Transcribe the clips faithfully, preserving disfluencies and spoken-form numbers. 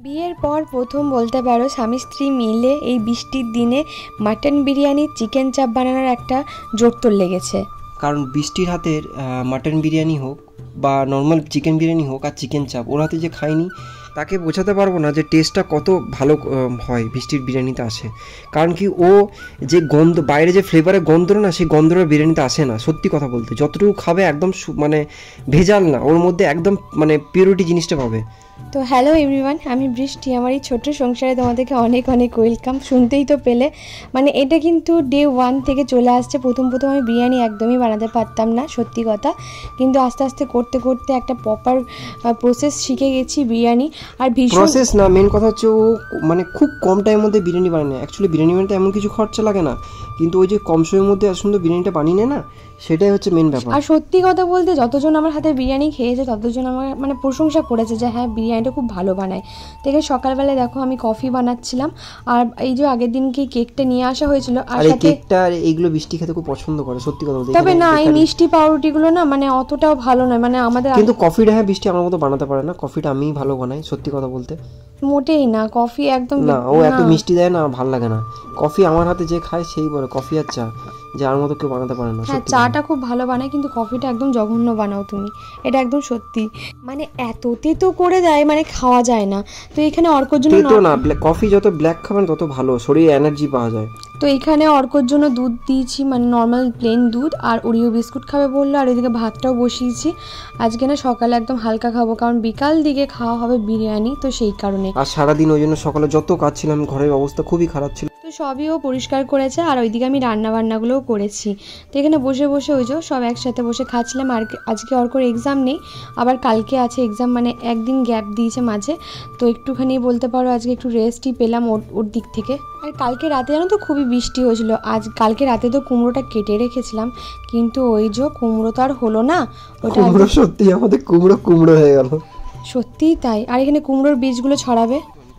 বিয়ের পর প্রথম বলতে পারো স্বামী স্ত্রী মিলে এই বৃষ্টির দিনে মাটন বিরিয়ানি চিকেন চাপ বানানোর একটা জোর তোর লেগেছে। কারণ বৃষ্টির হাতের মাটন বিরিয়ানি হোক বা নর্মাল চিকেন বিরিয়ানি হোক আর চিকেন চাপ ওর হাতে যে খায়নি তাকে বোঝাতে পারবো না যে টেস্টটা কত ভালো হয় বৃষ্টির বিরিয়ানিতে আসে। কারণ কি ও যে গন্ধ বাইরে যে ফ্লেভারের গন্ধটা না সেই গন্ধটা বিরিয়ানিতে আসে না। সত্যি কথা বলতে যতটুকু খাবে একদম মানে ভেজাল না, ওর মধ্যে একদম মানে পিওরিটি জিনিসটা পাবে। তো হ্যালো এভরিওয়ান, আমি বৃষ্টি। আমার এই ছোট্ট সংসারে তোমাদেরকে অনেক অনেক ওয়েলকাম। শুনতেই তো পেলে, মানে এটা কিন্তু ডে ওয়ান থেকে চলে আসছে। প্রথম প্রথম আমি বিরিয়ানি একদমই বানাতে পারতাম না, সত্যি কথা, কিন্তু আস্তে আস্তে করতে করতে একটা প্রপার প্রসেস শিখে গেছি বিরিয়ানি। আর ভীষণ প্রসেস না, মেন কথা হচ্ছে ও মানে খুব কম টাইমের মধ্যে বিরিয়ানি বানায়। অ্যাকচুয়ালি বিরিয়ানি বানাতে এমন কিছু খরচা লাগে না, কিন্তু ওই যে কম সময়ের মধ্যে এত সুন্দর বিরিয়ানিটা বানিয়ে নেয় না, সেটাই হচ্ছে মেন ব্যাপার। আর সত্যি কথা বলতে যতজন আমার হাতে বিরিয়ানি খেয়েছে ততজন আমার মানে প্রশংসা করেছে যে হ্যাঁ বিরিয়ানিটা খুব ভালো বানায়। থেকে সকালবেলায় দেখো আমি কফি বানাচ্ছিলাম, আর এই যে আগের দিনকে কেকটা নিয়ে আসা হয়েছিল, আর সাথে কেকটা আর এইগুলো বৃষ্টি খেতে খুব পছন্দ করে, সত্যি কথা বলতে। তবে না, এই মিষ্টি পাউরুটিগুলো না মানে অতটাও ভালো নয়, মানে আমাদের কিন্তু কফিটা হ্যাঁ বৃষ্টি আমার মতো বানাতে পারে না, কফিটা আমিই ভালো বানাই, সত্যি কথা বলতে। মোটেই না, কফি একদম না, ও এত মিষ্টি দেয় না, ভালো লাগে না। কফি আমার হাতে যে খায় সেই বলে কফি আর চা যে আর মতো কেউ বানাতে পারে না। হ্যাঁ, চাটা খুব ভালো বানায়, কিন্তু কফিটা একদম জঘন্য বানাও তুমি, এটা একদম সত্যি। মানে এত তেতো করে দেয়, মানে খাওয়া যায় না। তো এখানে অর্কর জন্য তেতো না, কফি যত ব্ল্যাক খাবেন তত ভালো, শরীরে এনার্জি পাওয়া যায়। তো এখানে অর্কর জন্য দুধ দিয়েছি, মানে নর্মাল প্লেন দুধ, আর ওরিও বিস্কুট খাবে বললো, আর এদিকে ভাতটাও বসিয়েছি। আজকে না সকালে একদম হালকা খাবো, কারণ বিকাল দিকে খাওয়া হবে বিরিয়ানি, তো সেই কারণে। আর সারাদিন ওই জন্য সকালে যত কাজ ছিলাম, ঘরের অবস্থা খুবই খারাপ ছিল, তো সবই ও পরিষ্কার করেছে, আর ওইদিকে আমি রান্না বান্নাগুলোও করেছি। তো এখানে বসে বসে ওই যে সব একসাথে বসে খাচ্ছিলাম। আর আজকে অর্কর এক্সাম নেই, আবার কালকে আছে এক্সাম, মানে একদিন গ্যাপ দিয়েছে মাঝে, তো একটুখানি বলতে পারো আজকে একটু রেস্টই পেলাম ওর ওর দিক থেকে। আর কালকে রাতে জানো তো খুবই বৃষ্টি হয়েছিল। আজ কালকে রাতে তো কুমড়োটা কেটে রেখেছিলাম, কিন্তু ওই যে কুমড়ো তো আর হলো না। ওটা কুমড়ো সত্যি আমাদের কুমড়ো কুমড়ো হয়ে গেল, সত্যিই তাই। আর এখানে কুমড়োর বীজগুলো ছড়াবে,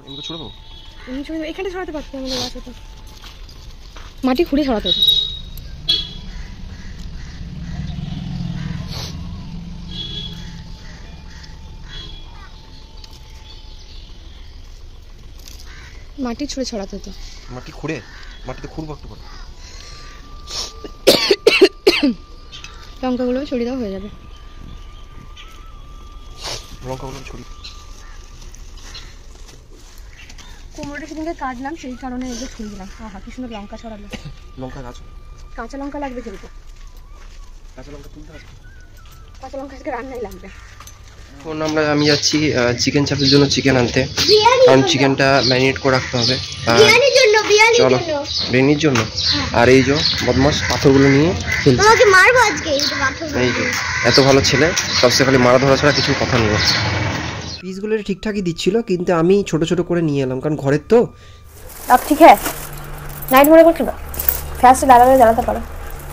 এখানে ছড়াতে পারছি, আমাদের গাছ হতো মাটি খুঁড়ে ছড়াতে হতো। মাটি ছুঁড়ে ছড়াতে হতো, মাটি খুঁড়ে, মাটিতে খুঁড়বো একটু করে, লঙ্কাগুলো ছড়িয়ে দেওয়া হয়ে যাবে। লঙ্কাগুলো ছড়িয়ে কুমড়োটা সেদিনকে কাটলাম, সেই কারণে এগুলো ছুঁড়ে দিলাম। আহা কি সুন্দর লঙ্কা ছড়ালো। লঙ্কা গাছ, কাঁচা লঙ্কা লাগবে কিন্তু, কাঁচা লঙ্কা তুলতে হবে, কাঁচা লঙ্কা আজকে রান্নায় লাগবে। এখন আমরা আমি যাচ্ছি চিকেন চাপের জন্য চিকেন আনতে, কারণ চিকেনটা ম্যারিনেট করে রাখতে হবে। চলো বিরিয়ানির জন্য। আর এই যে বদমাস পাথরগুলো নিয়ে খেলছে, এই যে এত ভালো ছেলে, সবচেয়ে খালি মারা ধরা ছাড়া কিছু কথা নেই। পিসগুলো ঠিকঠাকই দিচ্ছিল, কিন্তু আমি ছোট ছোট করে নিয়ে এলাম, কারণ ঘরের তো। अब ठीक है, नाइट मोड করতে দাও, ফ্ল্যাশ লাগালে জ্বালাতে পারো।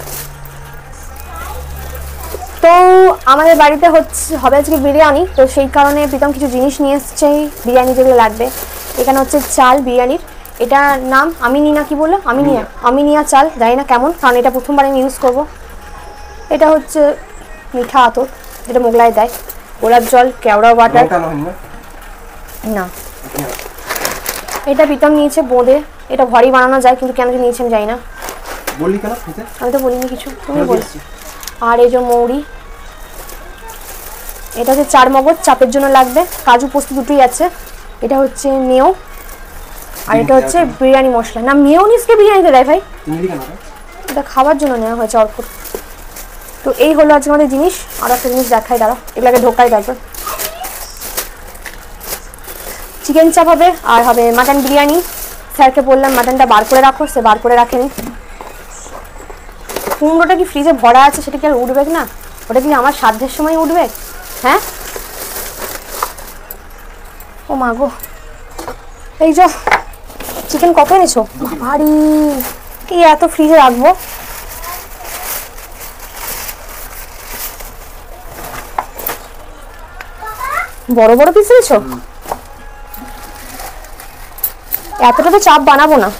তো আমাদের বাড়িতে হচ্ছে হবে আজকে বিরিয়ানি, তো সেই কারণে প্রীতম কিছু জিনিস নিয়ে এসছে বিরিয়ানি যেগুলো লাগবে। এখানে হচ্ছে চাল বিরিয়ানির, এটা নাম আমিনিয়া, কি বললো আমিনিয়া, আমিনিয়া চাল, জানি না কেমন, কারণ এটা প্রথমবার আমি ইউজ করবো। এটা হচ্ছে মিঠা আতর, যেটা মোগলাই দেয়, গোলাপ জল, কেওড়া ওয়াটার না, এটা প্রীতম নিয়েছে বোঁদে, এটা ঘরেই বানানো যায়, কিন্তু কেন যে নিয়েছে আমি জানি না, আমি তো বলিনি কিছু, তুমি বলছি। আর এই যে মৌরি, এটা হচ্ছে চার মগজ, চাপের জন্য লাগবে, কাজু পোস্ত দুটোই আছে। এটা হচ্ছে মেও, আর এটা হচ্ছে বিরিয়ানি মশলা। না মেয়োনিজকে বিরিয়ানিতে দেয় ভাই, এটা খাবার জন্য নেওয়া হয়েছে অর্কুট। তো এই হলো আজকে আমাদের জিনিস। আর একটা জিনিস দেখাই, দাঁড়া এগুলোকে ঢোকাই দেখবে। চিকেন চাপ হবে, আর হবে মাটন বিরিয়ানি। স্যারকে বললাম মাটনটা বার করে রাখো, সে বার করে রাখেনি। কুমড়োটা কি ফ্রিজে ভরা আছে, সেটা কি আর উঠবে না? ওটা কি আমার সাধ্যের সময় উঠবে? হ্যাঁ, ও মা গো। এই যে চিকেন কত এনেছো ভারী, কি এত ফ্রিজে রাখবো? বড় বড় পিস এনেছো, এতটা তো চাপ বানাবো না।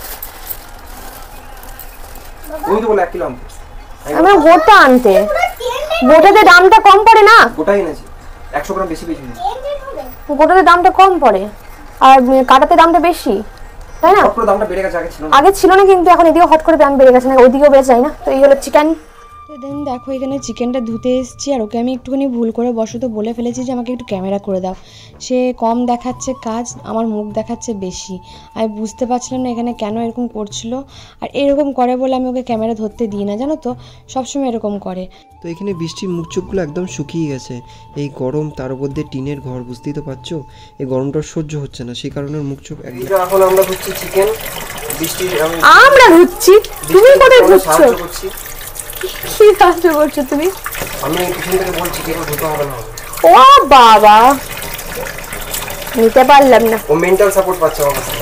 আমার গোটা আনতে, গোটাতে দামটা কম পড়ে না, গোটাই এনেছি একশো গ্রাম বেশি বেশি, গোটাতে দামটা কম পড়ে। আর কাটাতে দামটা বেশি, তাই না? পুরো দামটা বেড়ে গেছে, আগে ছিল না। আগে ছিল না, কিন্তু এখন এদিকে হট করে দাম বেড়ে গেছে না, ওইদিকেও বেড়ে যায় না। তো এই হলো চিকেন। তো দেন দেখো এখানে চিকেনটা ধুতে এসেছি, আর ওকে আমি একটুখানি ভুল করে বশত বলে ফেলেছি যে আমাকে একটু ক্যামেরা করে দাও। সে কম দেখাচ্ছে কাজ, আমার মুখ দেখাচ্ছে বেশি। আমি বুঝতে পারছিলাম না এখানে কেন এরকম করছিল, আর এরকম করে বলে আমি ওকে ক্যামেরা ধরতে দিই না, জানো তো, সবসময় এরকম করে। তো এখানে বৃষ্টির মুখ চোখগুলো একদম শুকিয়ে গেছে, এই গরম, তার উপর দিয়ে টিনের ঘর, বুঝতেই তো পারছো, এই গরমটা সহ্য হচ্ছে না, সেই কারণে মুখ চোখ একদম। এখন আমরা হচ্ছে চিকেন, বৃষ্টির আমরা ধুচ্ছি, তুমি কোথায় ধুচ্ছো? কি সাহায্য করছো তুমি? আমি পিছন থেকে বলছি কেন ধুতে হবে না। ও বাবা, নিতে পারলাম না, ও মেন্টাল সাপোর্ট পাচ্ছে আমার কাছে।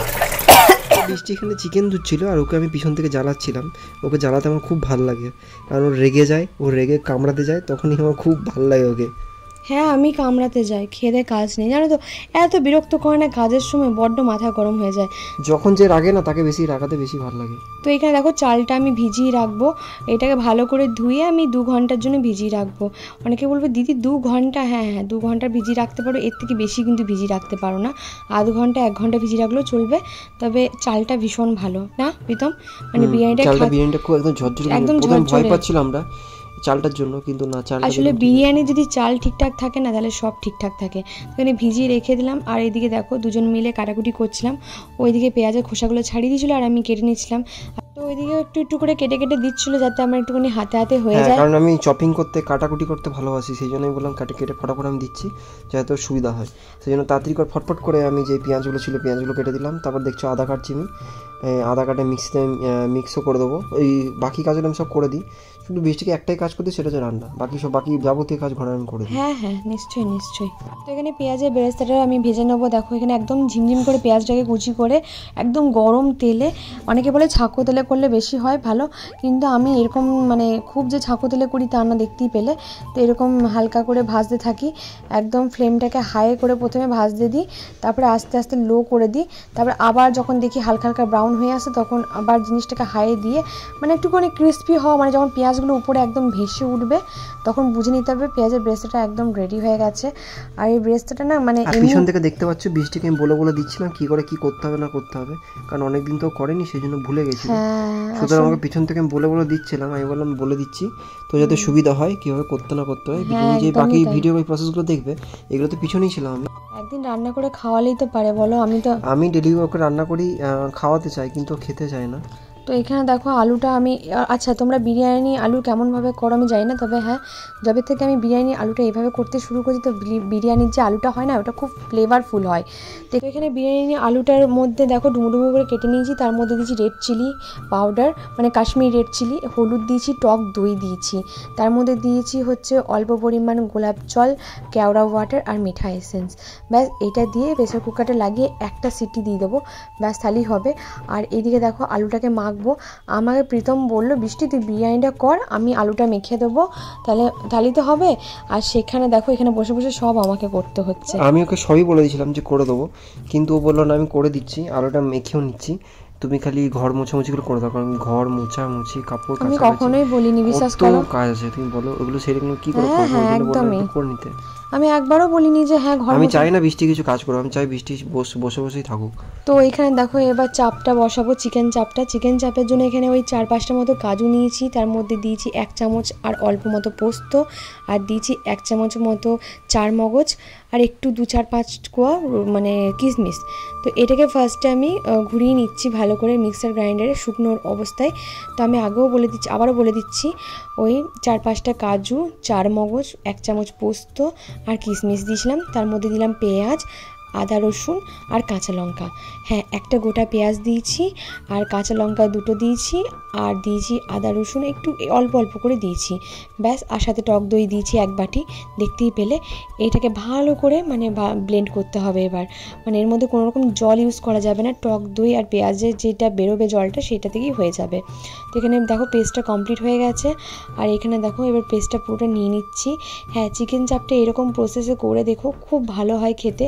বৃষ্টি এখানে চিকেন ধুচ্ছিল, আর ওকে আমি পিছন থেকে জ্বালাচ্ছিলাম। ওকে জ্বালাতে আমার খুব ভালো লাগে, কারণ ও রেগে যায়, ও রেগে কামড়াতে যায়, তখনই আমার খুব ভালো লাগে ওকে। হ্যাঁ, আমি কামড়াতে যাই, খেদে কাজ নেই, জানো তো, এত বিরক্ত করে না কাজের সময়, বড্ড মাথা গরম হয়ে যায়। যখন যে রাগে না, তাকে বেশি রাগাতে বেশি ভালো লাগে। তো এখানে দেখো চালটা আমি ভিজিয়ে রাখবো, এটাকে ভালো করে ধুয়ে আমি দু ঘন্টার জন্য ভিজিয়ে রাখবো। অনেকে বলবে দিদি দু ঘন্টা, হ্যাঁ হ্যাঁ দু ঘন্টা ভিজিয়ে রাখতে পারো, এর থেকে বেশি কিন্তু ভিজিয়ে রাখতে পারো না, আধ ঘন্টা এক ঘন্টা ভিজিয়ে রাখলেও চলবে। তবে চালটা ভীষণ ভালো না প্রীতম, মানে বিরিয়ানিটা চালটা বিরিয়ানিটা খুব একদম ঝরঝরে, একদম প্রথমে ভয় ঝরঝরে। পাচ্ছিলাম আমরা চালটার জন্য, কিন্তু না, চাল আসলে বিরিয়ানি যদি চাল ঠিকঠাক থাকে না, তাহলে সব ঠিকঠাক থাকে। এখানে ভিজিয়ে রেখে দিলাম, আর এইদিকে দেখো দুজন মিলে কাটাকুটি করছিলাম। ওইদিকে পেঁয়াজের খোসাগুলো ছাড়িয়ে দিয়েছিল, আর আমি কেটে নিচ্ছিলাম। তো ওইদিকে একটু একটু করে কেটে কেটে দিচ্ছিল, যাতে আমার একটুখানি হাতে হাতে হয়ে যায়। কারণ আমি চপিং করতে, কাটাকুটি করতে ভালোবাসি, সেই জন্য আমি বললাম কাটে কেটে ফটাফট আমি দিচ্ছি, যাতে সুবিধা হয়। সেই জন্য তাড়াতাড়ি করে ফটফট করে আমি যে পেঁয়াজগুলো ছিল পেঁয়াজগুলো কেটে দিলাম। তারপর দেখছো আদা কাটছি আমি, আদা কাটে মিক্সিতে মিক্সও করে দেবো। এই বাকি কাজগুলো আমি সব করে দিই, শুধু বৃষ্টিকে একটাই কাজ করতে, সেটা হচ্ছে রান্না। বাকি সব বাকি যাবতীয় কাজ ঘরে আমি করে দিই। হ্যাঁ হ্যাঁ নিশ্চয়ই নিশ্চয়ই। তো এখানে পেঁয়াজের বেরেস্তাটা আমি ভেজে নেবো। দেখো এখানে একদম ঝিমঝিম করে পেঁয়াজটাকে কুচি করে একদম গরম তেলে, অনেকে বলে ছাঁকো তেলে করলে বেশি হয় ভালো, কিন্তু আমি এরকম মানে খুব যে ছাঁকো তেলে করি তা না, দেখতেই পেলে। তো এরকম হালকা করে ভাজতে থাকি, একদম ফ্লেমটাকে হাই করে প্রথমে ভাজতে দিই, তারপরে আস্তে আস্তে লো করে দিই, তারপরে আবার যখন দেখি হালকা হালকা ব্রাউন হয়ে আসে, তখন আবার জিনিসটাকে হাই দিয়ে, মানে একটুখানি ক্রিস্পি হওয়া, মানে যখন পেঁয়াজগুলো উপরে একদম ভেসে উঠবে, তখন বুঝে নিতে হবে পেঁয়াজের ব্রেস্তাটা একদম রেডি হয়ে গেছে। আর এই ব্রেস্তাটা না মানে পিছন থেকে দেখতে পাচ্ছ বৃষ্টিকে আমি বলে বলে দিচ্ছিলাম কি করে কি করতে হবে না করতে হবে, কারণ অনেকদিন তো করেনি, সেই জন্য ভুলে গেছি। সুতরাং আমাকে পিছন থেকে আমি বলে বলে দিচ্ছিলাম, আমি বললাম বলে দিচ্ছি তো যাতে সুবিধা হয় কিভাবে করতে না করতে হয়। যে বাকি ভিডিও ওই প্রসেসগুলো দেখবে, এগুলো তো পিছনেই ছিলাম আমি। একদিন রান্না করে খাওয়ালেই তো পারে, বলো। আমি তো আমি ডেলি ওকে রান্না করি, খাওয়াতে চাই, কিন্তু খেতে চায় না। তো এখানে দেখো আলুটা আমি, আচ্ছা তোমরা বিরিয়ানি আলু কেমনভাবে করো আমি জানি না, তবে হ্যাঁ যবে থেকে আমি বিরিয়ানি আলুটা এইভাবে করতে শুরু করি, তো বিরিয়ানির যে আলুটা হয় না, ওটা খুব ফ্লেভারফুল হয়। তো এখানে বিরিয়ানি আলুটার মধ্যে দেখো ডুমো ডুমো করে কেটে নিয়েছি, তার মধ্যে দিয়েছি রেড চিলি পাউডার, মানে কাশ্মীরি রেড চিলি, হলুদ দিয়েছি, টক দই দিয়েছি, তার মধ্যে দিয়েছি হচ্ছে অল্প পরিমাণ গোলাপ জল, কেওড়া ওয়াটার আর মিঠা এসেন্স। ব্যাস এটা দিয়ে প্রেসার কুকারটা লাগিয়ে একটা সিটি দিয়ে দেবো, ব্যাস তাহলেই হবে। আর এদিকে দেখো আলুটাকে মাখ, আমাকে প্রীতম বললো বৃষ্টি তুই বিরিয়ানিটা কর, আমি আলুটা মেখে দেবো, তাহলে তাহলেই তো হবে। আর সেখানে দেখো এখানে বসে বসে সব আমাকে করতে হচ্ছে। আমি ওকে সবই বলে দিয়েছিলাম যে করে দেবো, কিন্তু ও বললো না আমি করে দিচ্ছি, আলুটা মেখেও নিচ্ছি, তুমি খালি ঘর মোছামুছিগুলো করে দাও, কারণ ঘর মোছামুছি, কাপড় কাচা, আমি কখনোই বলিনি, বিশ্বাস করো। কাজ আছে, তুমি বলো ওগুলো সেরকম কি করে হ্যাঁ হ্যাঁ একদমই করে নিতে। আমি একবারও বলিনি যে হ্যাঁ ঘর, আমি চাই না বৃষ্টি কিছু কাজ করো, আমি চাই বৃষ্টি বসে বসেই থাকুক। তো এখানে দেখো এবার চাপটা বসাবো, চিকেন চাপটা। চিকেন চাপের জন্য এখানে ওই চার পাঁচটা মতো কাজু নিয়েছি, তার মধ্যে দিয়েছি এক চামচ আর অল্প মতো পোস্ত, আর দিয়েছি এক চামচ মতো চার মগজ, আর একটু দু চার পাঁচ কোয়া মানে কিশমিশ। তো এটাকে ফার্স্টে আমি ঘুরিয়ে নিচ্ছি ভালো করে মিক্সার গ্রাইন্ডারে শুকনো অবস্থায়। তো আমি আগেও বলে দিচ্ছি, আবারও বলে দিচ্ছি, ওই চার পাঁচটা কাজু, চার মগজ, এক চামচ পোস্ত আর কিশমিশ দিয়েছিলাম, তার মধ্যে দিলাম পেঁয়াজ, আদা রসুন আর কাঁচা লঙ্কা। হ্যাঁ একটা গোটা পেঁয়াজ দিয়েছি, আর কাঁচা লঙ্কা দুটো দিয়েছি, আর দিয়েছি আদা রসুন একটু অল্প অল্প করে দিয়েছি, ব্যাস। আর সাথে টক দই দিয়েছি এক বাটি, দেখতেই পেলে। এইটাকে ভালো করে মানে ব্লেন্ড করতে হবে এবার, মানে এর মধ্যে কোনো রকম জল ইউজ করা যাবে না, টক দই আর পেঁয়াজের যেটা বেরোবে জলটা সেটা থেকেই হয়ে যাবে। তো এখানে দেখো পেস্টটা কমপ্লিট হয়ে গেছে, আর এখানে দেখো এবার পেস্টটা পুরোটা নিয়ে নিচ্ছি। হ্যাঁ চিকেন চাপটা এরকম প্রসেসে করে দেখো, খুব ভালো হয় খেতে,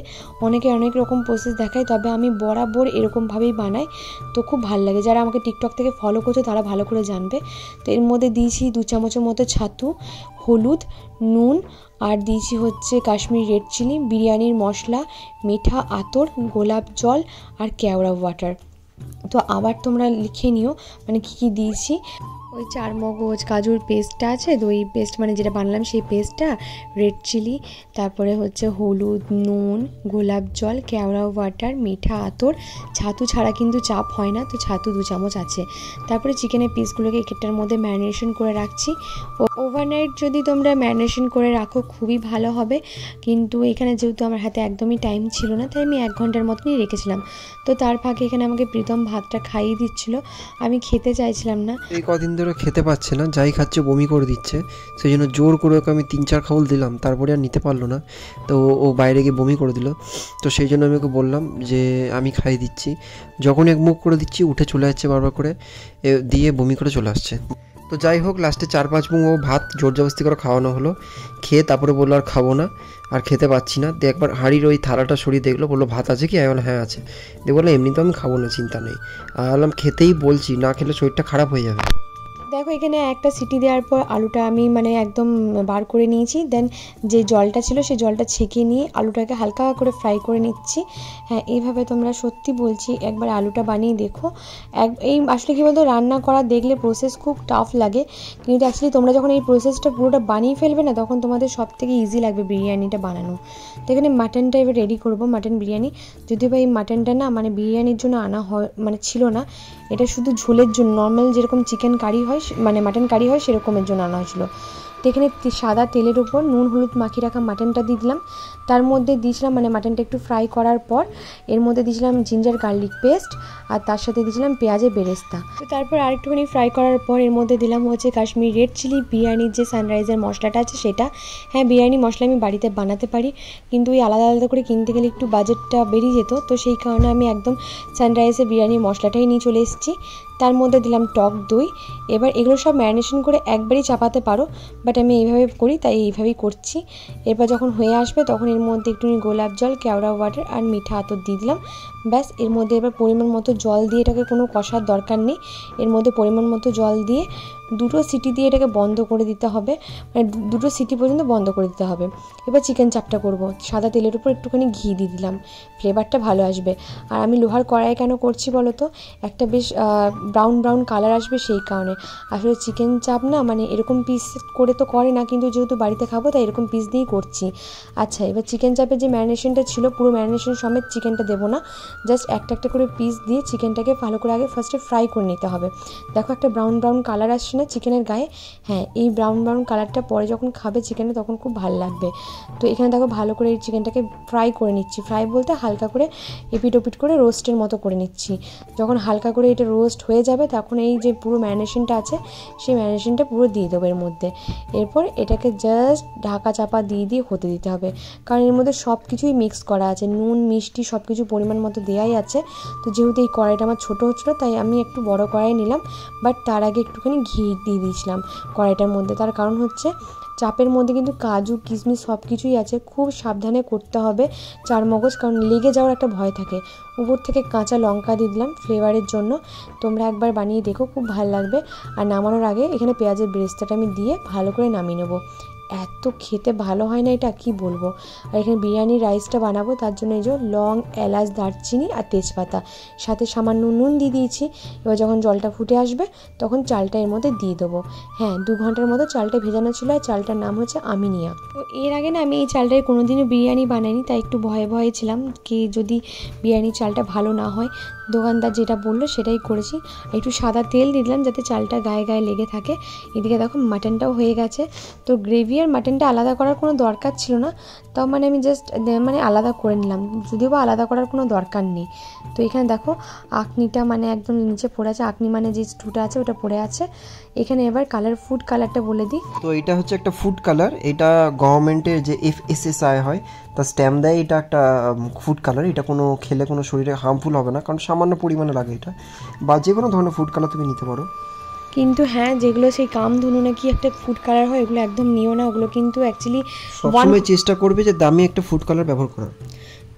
অনেকে অনেক রকম প্রসেস দেখায়, তবে আমি বরাবর এরকমভাবেই বানাই, তো খুব ভালো লাগে। যারা আমাকে টিকটক থেকে ফলো করছো তারা ভালো করে জানবে। তো এর মধ্যে দিয়েছি দু চামচের মতো ছাতু, হলুদ, নুন, আর দিয়েছি হচ্ছে কাশ্মীরি রেড চিলি, বিরিয়ানির মশলা, মিঠা আতর, গোলাপ জল আর কেওড়া ওয়াটার। তো আবার তোমরা লিখে নিও মানে কী কী দিয়েছি। ওই চার মগজ কাজুর পেস্টটা আছে, দই পেস্ট মানে যেটা বানালাম সেই পেস্টটা, রেড চিলি, তারপরে হচ্ছে হলুদ, নুন, গোলাপ জল, কেওড়া ওয়াটার, মিঠা আতর। ছাতু ছাড়া কিন্তু চাপ হয় না, তো ছাতু দু চামচ আছে। তারপরে চিকেনের পিসগুলোকে এটার মধ্যে ম্যারিনেশন করে রাখছি। ওভারনাইট যদি তোমরা ম্যারিনেশন করে রাখো খুবই ভালো হবে, কিন্তু এখানে যেহেতু আমার হাতে একদমই টাইম ছিল না তাই আমি এক ঘন্টার মতনই রেখেছিলাম। তো তার ফাঁকে এখানে আমাকে প্রীতম ভাতটা খাইয়ে দিচ্ছিল, আমি খেতে চাইছিলাম না। এই কদিন ধরে খেতে পাচ্ছে না, যাই খাচ্ছে বমি করে দিচ্ছে, সেই জন্য জোর করে ওকে আমি তিন চার খাবল দিলাম, তারপরে আর নিতে পারলো না, তো ও বাইরে গিয়ে বমি করে দিল। তো সেই জন্য আমি ওকে বললাম যে আমি খাইয়ে দিচ্ছি, যখন এক মুখ করে দিচ্ছি উঠে চলে যাচ্ছে বারবার করে, দিয়ে বমি করে চলে আসছে। তো যাই হোক, লাস্টে চার পাঁচ মুখ ও ভাত জোর জবস্তি করে খাওয়ানো হলো, খেয়ে তারপরে বললো আর খাবো না, আর খেতে পাচ্ছি না। দিয়ে একবার হাঁড়ির ওই থালাটা সরিয়ে দেখলো, বললো ভাত আছে কি? আমি বললাম হ্যাঁ আছে। দিয়ে বললো এমনি তো আমি খাবো না, চিন্তা নেই। আর বললাম খেতেই বলছি, না খেলে শরীরটা খারাপ হয়ে যাবে। দেখো এখানে একটা সিটি দেওয়ার পর আলুটা আমি মানে একদম বার করে নিয়েছি, দেন যে জলটা ছিল সেই জলটা ছেঁকে নিয়ে আলুটাকে হালকা করে ফ্রাই করে নিচ্ছি। হ্যাঁ, এইভাবে তোমরা সত্যি বলছি একবার আলুটা বানিয়ে দেখো। এক এই আসলে কী বলতো, রান্না করা দেখলে প্রসেস খুব টাফ লাগে, কিন্তু অ্যাকচুয়ালি তোমরা যখন এই প্রসেসটা পুরোটা বানিয়ে ফেলবে না তখন তোমাদের সব থেকে ইজি লাগবে বিরিয়ানিটা বানানো। তো এখানে মাটনটা এবার রেডি করবো, মাটন বিরিয়ানি। যদিও বা এই মাটনটা না মানে বিরিয়ানির জন্য আনা হয় মানে ছিল না, এটা শুধু ঝোলের জন্য, নর্মাল যেরকম চিকেন কারি হয় মানে মাটন কারি হয় সেরকমের জন্য আনা হয়েছিল। তো এখানে সাদা তেলের উপর নুন হলুদ মাখিয়ে রাখা মাটনটা দিয়ে দিলাম, তার মধ্যে দিয়েছিলাম মানে মাটনটা একটু ফ্রাই করার পর এর মধ্যে দিয়েছিলাম জিঞ্জার গার্লিক পেস্ট, আর তার সাথে দিয়েছিলাম পেঁয়াজের বেরেস্তা। তো তারপর আরেকটুখানি ফ্রাই করার পর এর মধ্যে দিলাম হচ্ছে কাশ্মীরি রেড চিলি, বিরিয়ানির যে সানরাইজের মশলাটা আছে সেটা। হ্যাঁ, বিরিয়ানি মশলা আমি বাড়িতে বানাতে পারি, কিন্তু ওই আলাদা আলাদা করে কিনতে গেলে একটু বাজেটটা বেরিয়ে যেত, তো সেই কারণে আমি একদম সানরাইজের বিরিয়ানির মশলাটাই নিয়ে চলে এসেছি। তার মধ্যে দিলাম টক দই। এবার এগুলো সব ম্যারিনেশন করে একবারই চাপাতে পারো, বাট আমি এইভাবে করি তাই এইভাবেই করছি। এরপর যখন হয়ে আসবে তখন এর মধ্যে একটু গোলাপ জল, কেওড়া ওয়াটার আর মিঠা আতর দিয়ে দিলাম, ব্যাস। এর মধ্যে এবার পরিমাণ মতো জল দিয়ে, এটাকে কোনো কষার দরকার নেই, এর মধ্যে পরিমাণ মতো জল দিয়ে দুটো সিটি দিয়ে এটাকে বন্ধ করে দিতে হবে, মানে দুটো সিটি পর্যন্ত বন্ধ করে দিতে হবে। এবার চিকেন চাপটা করব, সাদা তেলের উপর একটুখানি ঘি দিয়ে দিলাম, ফ্লেভারটা ভালো আসবে। আর আমি লোহার কড়াই কেন করছি বলো তো, একটা বেশ ব্রাউন ব্রাউন কালার আসবে সেই কারণে। আসলে চিকেন চাপ না মানে এরকম পিস করে তো করে না, কিন্তু যেহেতু বাড়িতে খাবো তাই এরকম পিস দিয়েই করছি। আচ্ছা, এবার চিকেন চাপের যে ম্যারিনেশনটা ছিল পুরো ম্যারিনেশন সমেত চিকেনটা দেবো না, জাস্ট একটা একটা করে পিস দিয়ে চিকেনটাকে ভালো করে আগে ফার্স্টে ফ্রাই করে নিতে হবে। দেখো একটা ব্রাউন ব্রাউন কালার আসছে না চিকেনের গায়ে? হ্যাঁ, এই ব্রাউন ব্রাউন কালারটা পরে যখন খাবে চিকেনে তখন খুব ভালো লাগবে। তো এখানে দেখো ভালো করে এই চিকেনটাকে ফ্রাই করে নিচ্ছি, ফ্রাই বলতে হালকা করে এপিট ওপিট করে রোস্টের মতো করে নিচ্ছি। যখন হালকা করে এটা রোস্ট হয়ে যাবে তখন এই যে পুরো ম্যারিনেশনটা আছে সেই ম্যারিনেশনটা পুরো দিয়ে দেবো এর মধ্যে। এরপর এটাকে জাস্ট ঢাকা চাপা দিয়ে দিয়ে হতে দিতে হবে, কারণ এর মধ্যে সব কিছুই মিক্স করা আছে, নুন মিষ্টি সব কিছু পরিমাণ মতো দেওয়াই আছে। তো যেহেতু এই কড়াইটা আমার ছোটো হচ্ছিলো তাই আমি একটু বড় কড়াই নিলাম, বাট তার আগে একটুখানি ঘি দিয়ে দিয়েছিলাম কড়াইটার মধ্যে। তার কারণ হচ্ছে চাপের মধ্যে কিন্তু কাজু কিশমিশ সব কিছুই আছে, খুব সাবধানে করতে হবে চার মগজ, কারণ লেগে যাওয়ার একটা ভয় থাকে। উপর থেকে কাঁচা লঙ্কা দিয়ে দিলাম ফ্লেভারের জন্য। তোমরা একবার বানিয়ে দেখো, খুব ভালো লাগবে। আর নামানোর আগে এখানে পেঁয়াজের বেরেস্তাটা আমি দিয়ে ভালো করে নামিয়ে নেবো। এত খেতে ভালো হয় না এটা, কি বলবো। আর এখানে বিরিয়ানির রাইসটা বানাবো, তার জন্য এই যে লং, এলাচ, দারচিনি আর তেজপাতা, সাথে সামান্য নুন দিয়ে দিয়েছি। এবার যখন জলটা ফুটে আসবে তখন চালটা এর মধ্যে দিয়ে দেবো। হ্যাঁ, দু ঘন্টার মতো চালটা ভেজানো ছিল, আর চালটার নাম হচ্ছে আমিনিয়া। তো এর আগে না আমি এই চালটায় কোনোদিনও বিরিয়ানি বানাইনি, তাই একটু ভয়ে ভয়ে ছিলাম কি যদি বিরিয়ানির চালটা ভালো না হয়। দোকানদার যেটা বললো সেটাই করেছি। একটু সাদা তেল দিয়ে দিলাম যাতে চালটা গায়ে গায়ে লেগে থাকে। এদিকে দেখো মাটনটাও হয়ে গেছে। তো গ্রেভি আর মাটনটা আলাদা করার কোনো দরকার ছিল না, তাও মানে আমি জাস্ট মানে আলাদা করে নিলাম, যদিও বা আলাদা করার কোনো দরকার নেই। তো এখানে দেখো আকনিটা মানে একদম নিচে পড়ে আছে, আকনি মানে যে স্টুটা আছে ওটা পড়ে আছে। এখানে এবার কালার ফুড কালারটা বলে দিই। তো এটা হচ্ছে একটা ফুড কালার, এটা গভর্নমেন্টের যে এফ এস এস আই হয় তা স্ট্যাম্প দেয়, এটা একটা ফুড কালার। এটা কোনো খেলে কোনো শরীরে হার্মফুল হবে না, কারণ সামান্য পরিমাণে লাগে এটা, বা যে কোনো ধরনের ফুড কালার তুমি নিতে পারো। কিন্তু হ্যাঁ, যেগুলো সেই কামধুনু নাকি একটা ফুড কালার হয় ওগুলো একদম নিও না, ওগুলো কিন্তু অ্যাকচুয়ালি সবসময় চেষ্টা করবে যে দামি একটা ফুড কালার ব্যবহার করার।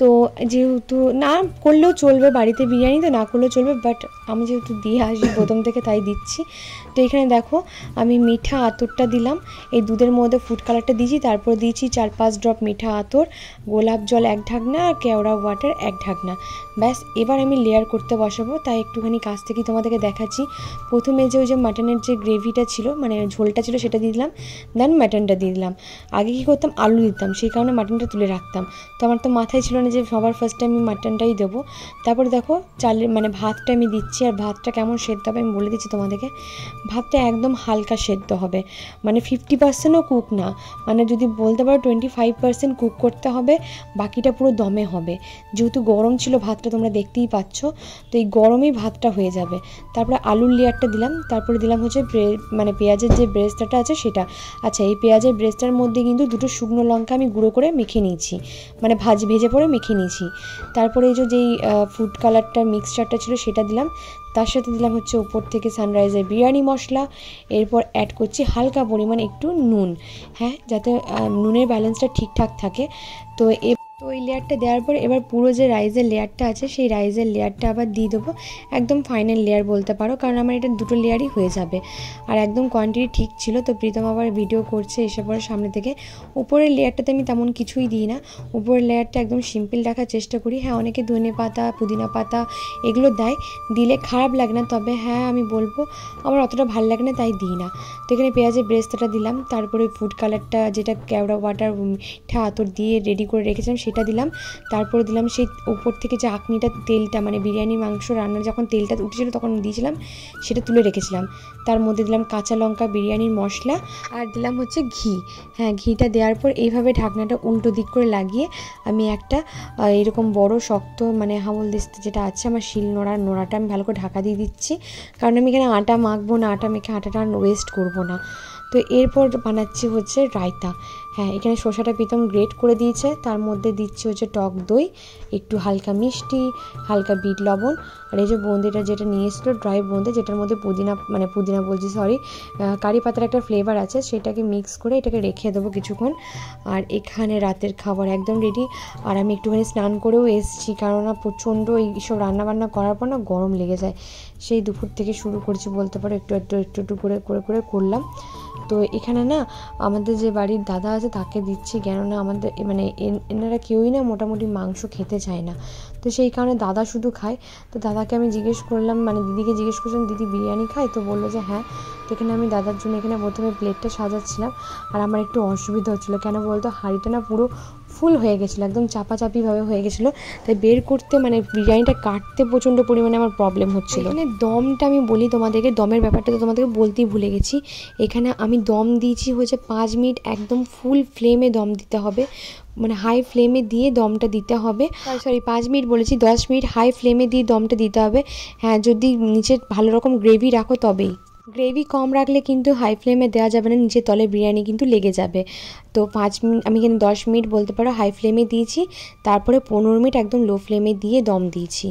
তো যেহেতু না করলেও চলবে, বাড়িতে বিরিয়ানি তো না করলেও চলবে, বাট আমি যেহেতু দিয়ে আসি প্রথম থেকে তাই দিচ্ছি। তো এখানে দেখো আমি মিঠা আতরটা দিলাম, এই দুধের মধ্যে ফুড কালারটা দিয়েছি, তারপর দিয়েছি চার পাঁচ ড্রপ মিঠা আতর, গোলাপ জল এক ঢাকনা আর কেওড়া ওয়াটার এক ঢাকনা। ব্যাস এবার আমি লেয়ার করতে বসাবো, তাই একটুখানি কাছ থেকে তোমাদেরকে দেখাচ্ছি। প্রথমে যে ওই যে মাটনের যে গ্রেভিটা ছিল মানে ঝোলটা ছিল সেটা দিয়ে দিলাম, দেন মাটনটা দিয়ে দিলাম। আগে কী করতাম আলু দিতাম, সেই কারণে মাটনটা তুলে রাখতাম, তো আমার তো মাথায় ছিল না যে সবার ফার্স্টে আমি মাটনটাই দেবো। তারপরে দেখো চালের মানে ভাতটা আমি দিচ্ছি, আর ভাতটা কেমন সেদ্ধ হবে আমি বলে দিচ্ছি তোমাদেরকে। ভাতটা একদম হালকা সেদ্ধ হবে, মানে ফিফটি পার্সেন্টও কুক না, মানে যদি বলতে পারো টোয়েন্টি ফাইভ পার্সেন্ট কুক করতে হবে, বাকিটা পুরো দমে হবে। যেহেতু গরম ছিল ভাতটা তোমরা দেখতেই পাচ্ছ, তো এই গরমেই ভাতটা হয়ে যাবে। তারপরে আলুর লেয়ারটা দিলাম, তারপরে দিলাম হচ্ছে মানে পেঁয়াজের যে ব্রেস্তাটা আছে সেটা। আচ্ছা এই পেঁয়াজের ব্রেস্তার মধ্যে কিন্তু দুটো শুকনো লঙ্কা আমি গুঁড়ো করে মেখে নিয়েছি, মানে ভাজি ভেজে পরে মেখে নিয়েছি। তারপরে এই যে যেই ফুড কালারটা মিক্সচারটা ছিল সেটা দিলাম, তার সাথে দিলাম হচ্ছে উপর থেকে সানরাইজের বিরিয়ানি মশলা। এরপর অ্যাড করছি হালকা পরিমাণ একটু নুন, হ্যাঁ যাতে নুনের ব্যালেন্সটা ঠিকঠাক থাকে। তো এ তো ওই লেয়ারটা দেওয়ার পর এবার পুরো যে রাইসের লেয়ারটা আছে সেই রাইসের লেয়ারটা আবার দিয়ে দেবো, একদম ফাইনাল লেয়ার বলতে পারো, কারণ আমার এটা দুটো লেয়ারই হয়ে যাবে। আর একদম কোয়ান্টিটি ঠিক ছিল। তো প্রীতম আবার ভিডিও করছে এসে পরে সামনে থেকে। উপরের লেয়ারটাতে আমি তেমন কিছুই দিই না, উপরের লেয়ারটা একদম সিম্পল রাখার চেষ্টা করি। হ্যাঁ অনেকে ধনে পাতা পুদিনা পাতা এগুলো দেয়, দিলে খারাপ লাগে না, তবে হ্যাঁ আমি বলবো আমার অতটা ভালো লাগে না তাই দিই না। তো এখানে পেঁয়াজের ব্রেস্তাটা দিলাম, তারপরে ফুড কালারটা যেটা কেওড়া ওয়াটার মিঠা আতর দিয়ে রেডি করে রেখেছিলাম সেটা দিলাম, তারপরে দিলাম সেই উপর থেকে যে আঁকনিটা তেলটা মানে বিরিয়ানি মাংস রান্নার যখন তেলটা উঠেছিল তখন দিয়েছিলাম, সেটা তুলে রেখেছিলাম। তার মধ্যে দিলাম কাঁচা লঙ্কা বিরিয়ানির মশলা আর দিলাম হচ্ছে ঘি। হ্যাঁ ঘিটা দেওয়ার পর এইভাবে ঢাকনাটা উল্টো দিক করে লাগিয়ে আমি একটা এরকম বড় শক্ত মানে হামল দিস্তা যেটা আছে আমার শিল নোড়ার নোড়াটা আমি ভালো করে ঢাকা দিয়ে দিচ্ছি, কারণ আমি এখানে আটা মাখবো না, আটা মেখে আটাটা ওয়েস্ট করবো না। তো এরপর বানাচ্ছি হচ্ছে রায়তা। হ্যাঁ এখানে শসাটা প্রীতম গ্রেট করে দিয়েছে, তার মধ্যে দিচ্ছি হচ্ছে টক দই, একটু হালকা মিষ্টি, হালকা বিট লবণ, আর এই যে বোঁদেটা যেটা নিয়ে এসেছিলো ড্রাই বোঁদে যেটার মধ্যে পুদিনা মানে পুদিনা বলছি সরি কারি পাতার একটা ফ্লেভার আছে, সেটাকে মিক্স করে এটাকে রেখে দেবো কিছুক্ষণ। আর এখানে রাতের খাবার একদম রেডি। আর আমি একটুখানি স্নান করেও এসেছি, কারণ না প্রচণ্ড এইসব রান্নাবান্না করার পর না গরম লেগে যায়, সেই দুপুর থেকে শুরু করছি বলতে পারো, একটু একটু একটু একটু করে করে করে করলাম। তো এখানে না আমাদের যে বাড়ির দাদা আছে তাকে দিচ্ছি, কেননা আমাদের মানে এনারা কেউই না মোটামুটি মাংস খেতে চায় না, তো সেই কারণে দাদা শুধু খায়। তো দাদাকে আমি জিজ্ঞেস করলাম মানে দিদিকে জিজ্ঞেস করছিলাম দিদি বিরিয়ানি খায়, তো বললো যে হ্যাঁ। তো এখানে আমি দাদার জন্য এখানে প্রথমে প্লেটটা সাজাচ্ছিলাম, আর আমার একটু অসুবিধা হচ্ছিলো, কেন বলতো হাঁড়িটা না পুরো ফুল হয়ে গেছিলো, একদম চাপাচাপিভাবে হয়ে গেছিলো, তাই বের করতে মানে বিরিয়ানিটা কাটতে প্রচণ্ড পরিমাণে আমার প্রবলেম হচ্ছিলো। এখানে দমটা আমি বলি তোমাদেরকে, দমের ব্যাপারটা তো তোমাদেরকে বলতেই ভুলে গেছি। এখানে আমি দম দিয়েছি হচ্ছে পাঁচ মিনিট, একদম ফুল ফ্লেমে দম দিতে হবে, মানে হাই ফ্লেমে দিয়ে দমটা দিতে হবে। সরি পাঁচ মিনিট বলেছি, দশ মিনিট হাই ফ্লেমে দিয়ে দমটা দিতে হবে। হ্যাঁ যদি নিচে ভালো রকম গ্রেভি রাখো তবেই, গ্রেভি কম রাখলে কিন্তু হাই ফ্লেমে দেওয়া যাবে না, নিচে তলে বিরিয়ানি কিন্তু লেগে যাবে। তো পাঁচ মিনিট আমি কিন্তু দশ মিনিট বলতে পারো হাই ফ্লেমে দিয়েছি, তারপরে পনেরো মিনিট একদম লো ফ্লেমে দিয়ে দম দিয়েছি।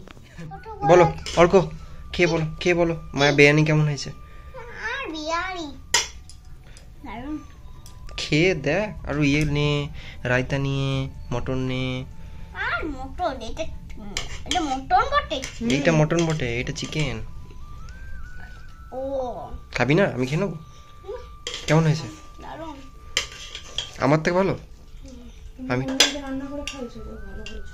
বলো অর্ক, খেয়ে বলো খেয়ে বলো মায়ের বিরিয়ানি কেমন হয়েছে? খেয়ে দেখ, আর ইয়ে নে রায়তা নিয়ে মটন নে। আর মটন এটা এটা মটন বটে, এইটা মটন বটে, এটা চিকেন। ও খাবি না? আমি খেয়ে নেবো। কেমন হয়েছে? দারুণ। আমার থেকে ভালো? আমি রান্না করে খাইছো তো ভালো হয়েছে।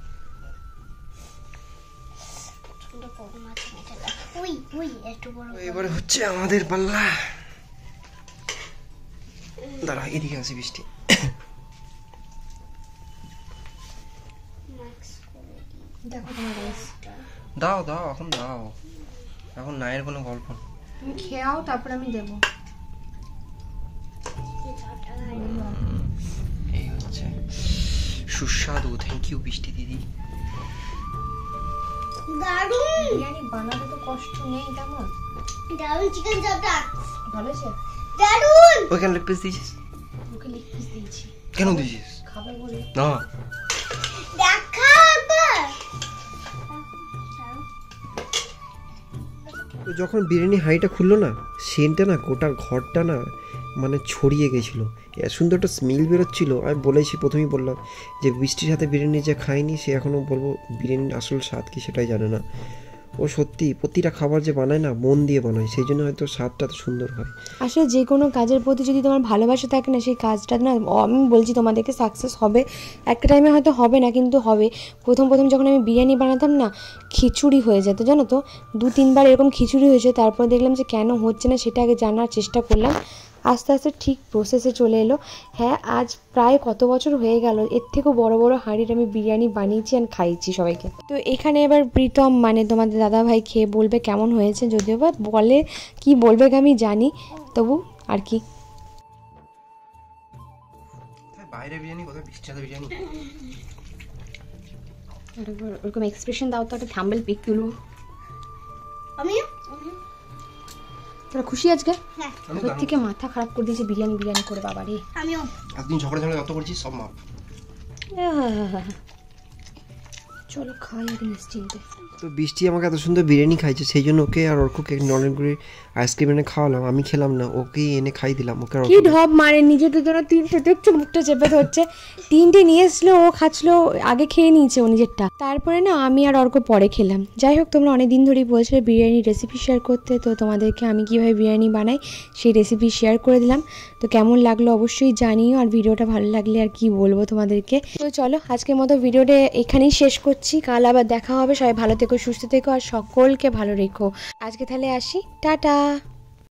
ছোট বড় মাছ মেটে লাগে। ওই ওই একটু বড়। এবারে হচ্ছে আমাদের পাল্লা। দাঁড়া এদিকে আসি বৃষ্টি। দেখো তোমার রাইসটা দাও দাও এখন দাও, এখন নায়ের কোনো গল্প। তুমি খেয়াও তারপর আমি দেবো। এই হচ্ছে সুস্বাদু। থ্যাংক ইউ বৃষ্টি দিদি। দারুণ বিরিয়ানি বানাতে তো কষ্ট নেই তেমন। দারুণ চিকেন চাপটা ভালো আছে? দারুণ। ওইখানে লেগ পিস দিয়েছিস? ওকে লেগ পিস দিয়েছি। কেন দিয়েছিস? খাবে বলে। না দেখা একবার। তো যখন বিরিয়ানি হাঁড়িটা খুললো না, সেন্টটা না গোটা ঘরটা না মানে ছড়িয়ে গেছিলো, এত সুন্দর একটা স্মেল বেরোচ্ছিলো। আমি বলেছি, প্রথমেই বললাম যে বৃষ্টির সাথে বিরিয়ানি যে খায়নি সে এখনও বলবো বিরিয়ানির আসল স্বাদ কি সেটাই জানে না। ও সত্যি প্রতিটা খাবার যে বানায় না মন দিয়ে বানায়, সেই জন্য হয়তো স্বাদটা এত সুন্দর হয়। আসলে যে কোনো কাজের প্রতি যদি তোমার ভালোবাসা থাকে না, সেই কাজটা না আমি বলছি তোমাদেরকে সাকসেস হবে। একটা টাইমে হয়তো হবে না, কিন্তু হবে। প্রথম প্রথম যখন আমি বিরিয়ানি বানাতাম না, খিচুড়ি হয়ে যেত জানো তো, দু তিনবার এরকম খিচুড়ি হয়েছে। তারপর দেখলাম যে কেন হচ্ছে না সেটা আগে জানার চেষ্টা করলাম, আস্তে আস্তে ঠিক প্রসেসে চলে এলো। হ্যাঁ, আজ প্রায় কত বছর হয়ে গেল, এর থেকেও বড় বড় হাঁড়ির আমি বিরিয়ানি বানিয়েছি আর খাইয়েছি সবাইকে। তো এখানে এবার প্রীতম মানে তোমাদের দাদা ভাই খেয়ে বলবে কেমন হয়েছে, যদিও বা বলে কি বলবে আমি জানি, তবু আর কি। বাইরে বিরিয়ানি কোথায়, বৃষ্টির সাথে বিরিয়ানি। ওরকম এক্সপ্রেশন দাও তো, একটা থাম্বনেল পিক তুলো। আমিও তোরা খুশি আজকে? হ্যাঁ ওর থেকে মাথা খারাপ করে দিয়েছে বিরিয়ানি বিরিয়ানি করে, বাবা রে। আমিও একদিন ঝগড়া ঝগড়া যত করছি সব মাপ। চলো খাই আগে নিশ্চিন্তে। তো বৃষ্টি আমাকে এত সুন্দর বিরিয়ানি খাইছে, সেই জন্য ওকে আর অর্ককে নলেনগুড়ির আইসক্রিম এনে খাওয়ালাম। আমি খেলাম না, ওকেই এনে খাই দিলাম। ওকে আর কি ঢপ মারে নিজেদের জন্য তিনটে, দেখছো মুখটা চেপে ধরছে। তিনটে নিয়ে এসলো, ও খাচ্ছিলো, আগে খেয়ে নিয়েছে ও নিজেরটা, তারপরে না আমি আর অর্ক পরে খেলাম। যাই হোক, তোমরা অনেক দিন ধরেই বলছিলে বিরিয়ানির রেসিপি শেয়ার করতে, তো তোমাদেরকে আমি কীভাবে বিরিয়ানি বানাই সেই রেসিপি শেয়ার করে দিলাম। তো কেমন লাগলো অবশ্যই জানিও, আর ভিডিওটা ভালো লাগলে আর কি বলবো তোমাদেরকে। তো চলো আজকের মতো ভিডিওটা এখানেই শেষ করছি, কাল আবার দেখা হবে। সবাই ভালো থেকো, সুস্থ থেকো, আর সকলকে ভালো রেখো। আজকে তাহলে আসি, টাটা।